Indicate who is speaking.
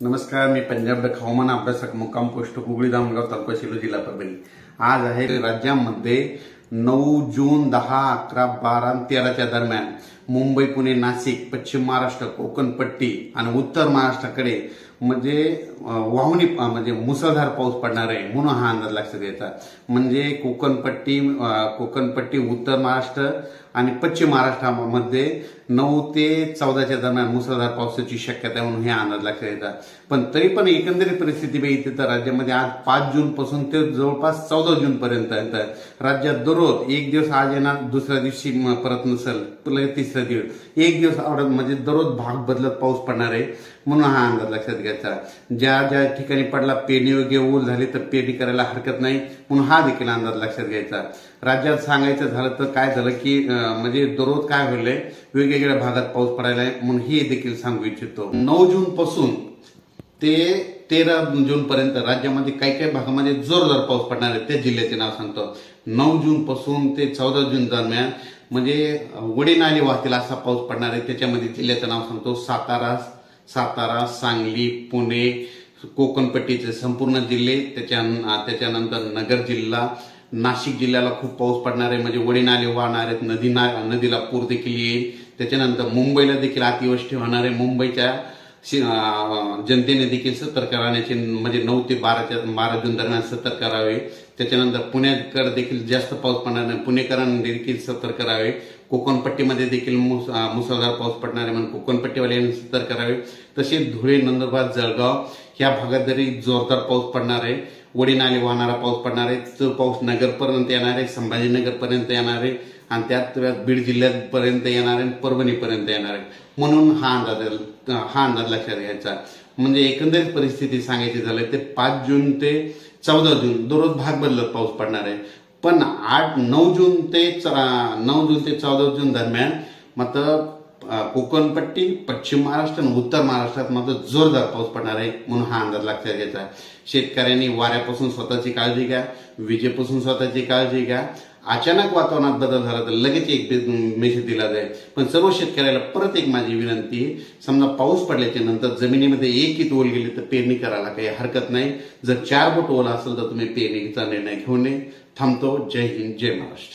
Speaker 1: नमस्कार, मी पंजाब हवामान अभ्यासक मुक्काम पोस्ट कुगळी दामगाव तालुका शिलो जिल्हा परभणी। आज आहे राज्यामध्ये 9 जून 10, 11, 12 आणि 13च्या दरम्यान मुंबई, पुणे, नाशिक, पश्चिम महाराष्ट्र, कोकण पट्टी आणि उत्तर महाराष्ट्राकडे म्हणजे वाहुनी म्हणजे मुसळधार पाऊस पडणार आहे म्हणून हा अंदाज लक्षात घ्यायचा। म्हणजे कोकण पट्टी, उत्तर महाराष्ट्र आणि पश्चिम महाराष्ट्रामध्ये 9 ते 14च्या दरम्यान मुसळधार पावसाची शक्यता आहे म्हणून हे अंदाज लक्षात घ्यायचा। पण तरी पण एकंदरीत परिस्थिती बघितली तर राज्यामध्ये आज 5 जून पासून ते जवळपास 14 जून पर्यंत राज्यात दररोज एक दिवस आज येणार, दुसऱ्या दिवशी परत नसेल, तिसऱ्या दिवस एक दिवस म्हणजे दररोज भाग बदलत पाऊस पडणार आहे म्हणून हा अंदाज लक्षात घ्यायचा। ज्या ज्या ठिकाणी पडला पेरणी योग्य ओल झाली तर पेरणी करायला हरकत नाही म्हणून हा देखील अंदाज लक्षात घ्यायचा। राज्यात सांगायचं झालं तर काय झालं की म्हणजे दररोज काय होईल, वेगवेगळ्या भागात पाऊस पडायला म्हणून हे देखील सांगू इच्छितो। 9 जून पासून ते 13 जून पर्यंत राज्यामध्ये काही काही भागामध्ये जोरदार पाऊस पडणार आहे, त्या जिल्ह्याचे नाव सांगतो। 9 जून पासून ते 14 जून दरम्यान म्हणजे वडी नाले वाहतील असा पाऊस पडणार आहे। त्याच्यामध्ये जिल्ह्याचं नाव सांगतो, सातारा, सांगली, पुणे, कोकणपट्टीचे संपूर्ण जिल्हे, त्याच्यानंतर नगर जिल्हा, नाशिक जिल्ह्याला खूप पाऊस पडणार आहे, म्हणजे वडी नाले वाहणार आहेत, नदीला पूर देखील येईल। त्याच्यानंतर मुंबईला देखील अतिवृष्टी होणार आहे। मुंबईच्या जनतेने देखील सतर्क राहण्याचे म्हणजे 9 ते 12 जून दरम्यान सतर्क राहावे। त्याच्यानंतर पुण्याकडे देखील जास्त पाऊस पडणार नाही, पुणेकरांनी देखील सतर्क राहावे। कोकणपट्टीमध्ये देखील मुसळधार पाऊस पडणार आहे म्हणून कोकणपट्टीवाल्यांनी सतर्क राहावे। तसेच धुळे, नंदुरबार, जळगाव या भागात जरी जोरदार पाऊस पडणार आहे, वडी नाले वाहणारा पाऊस पडणार आहे। तो पाऊस नगरपर्यंत येणार आहे, संभाजीनगरपर्यंत येणार आहे आणि त्यात बीड जिल्ह्यापर्यंत येणार आहे, परभणीपर्यंत येणार आहे म्हणून हा अंदाज लक्षात घ्यायचा। म्हणजे एकंदरीत परिस्थिती सांगायची झाली तर 5 जून ते 14 जून दररोज भाग बदलत पाऊस पडणार आहे। पण 9 जून ते 14 जून दरम्यान मात्र कोकणपट्टी, पश्चिम महाराष्ट्र आणि उत्तर महाराष्ट्रात मात्र जोरदार पाऊस पडणार आहे म्हणून हा अंदाज लक्षात घ्यायचा। शेतकऱ्यांनी वाऱ्यापासून स्वतःची काळजी घ्या, विजेपासून स्वतःची काळजी घ्या। अचानक वातावरणात बदल झाला तर लगेच एक मेसेज दिला जाईल। पण सर्व शेतकऱ्याला परत एक माझी विनंती, समजा पाऊस पडल्याच्या नंतर जमिनीमध्ये एक ईत ओल गेली तर पेरणी करायला काही हरकत नाही। जर 4 बोट ओला असेल तर तुम्ही पेरणीचा निर्णय घेऊ नये। थांबतो। जय हिंद, जय महाराष्ट्र।